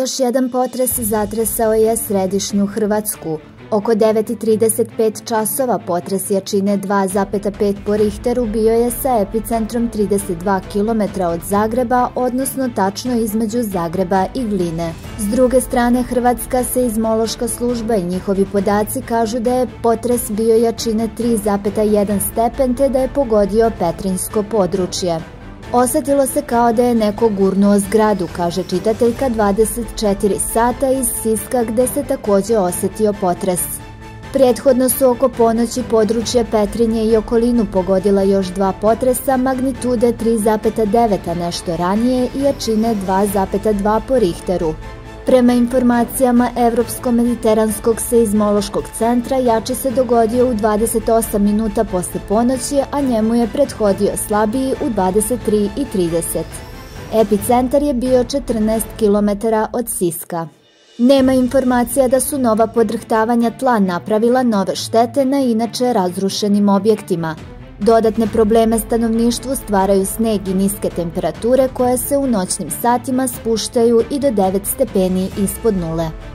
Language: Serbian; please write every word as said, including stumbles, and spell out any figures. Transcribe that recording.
Još jedan potres zatresao je središnju Hrvatsku. Oko devet i trideset pet časova potres jačine dva zarez pet po Richteru bio je sa epicentrom trideset dva kilometra od Zagreba, odnosno tačno između Zagreba i Gline. S druge strane, Hrvatska seizmološka služba i njihovi podaci kažu da je potres bio jačine tri zarez jedan stepen te da je pogodio Petrinjsko područje. Osetilo se kao da je neko gurnuo zgradu, kaže čitateljka dvadeset četiri sata iz Siska gde se takođe osetio potres. Prethodno su oko ponoći područje Petrinje i okolinu pogodila još dva potresa magnitude tri zarez devet, a nešto ranije i jačine dva zarez dva po Richteru. Prema informacijama Evropsko-mediteranskog seizmološkog centra, jači se dogodio u dvadeset osam minuta posle ponoći, a njemu je prethodio slabiji u dvadeset tri i trideset. Epicentar je bio četrnaest kilometara od Siska. Nema informacija da su nova podrhtavanja tla napravila nove štete na inače razrušenim objektima. Dodatne probleme stanovništvu stvaraju sneg i niske temperature koje se u noćnim satima spuštaju i do devet stepeni ispod nule.